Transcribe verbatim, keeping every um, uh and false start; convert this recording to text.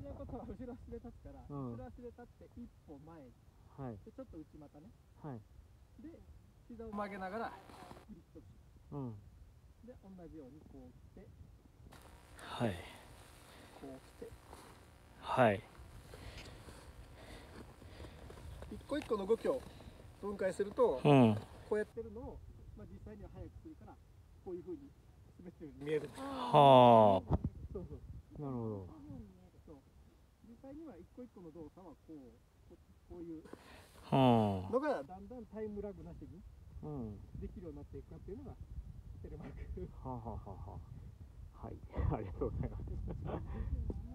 のことは後ろ足で立つから、 うん、 後ろ足で立って一歩前、 はい、 でちょっと内股ね、 はい、 で膝を曲げながらグリッと、 うん、 で同じようにこう来て、 はい、 こう来て、 はい、 一個一個の動きを分解すると、 うん、 こうやってるのを、まあ、実際には早くするからこういう風に滑ってるように見えるんです。 はあ、 そうそう、 なるほど。 そう、実際には一個一個の動作はこうここういうはのがだんだんタイムラグなしにあ、うん、 できるようになっていくかっていうのがテレマーク。 はあ、はあはあはあ、はい、ありがとうございます。